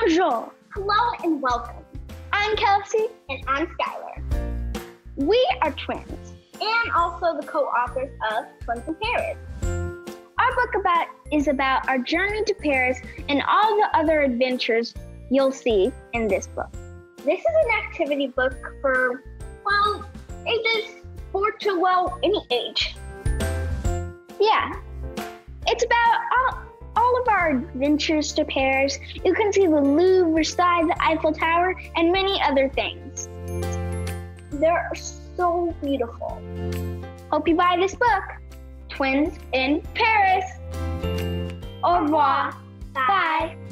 Bonjour. Hello and welcome. I'm Kelsey. And I'm Skylar. We are twins. And also the co-authors of Twins in Paris. Our book is about our journey to Paris and all the other adventures you'll see in this book. This is an activity book for, ages 4 to, any age. Yeah. It's about all of our adventures to Paris. You can see the Louvre, Versailles, the Eiffel Tower, and many other things. They're so beautiful. Hope you buy this book, Twins in Paris. Au revoir. Bye.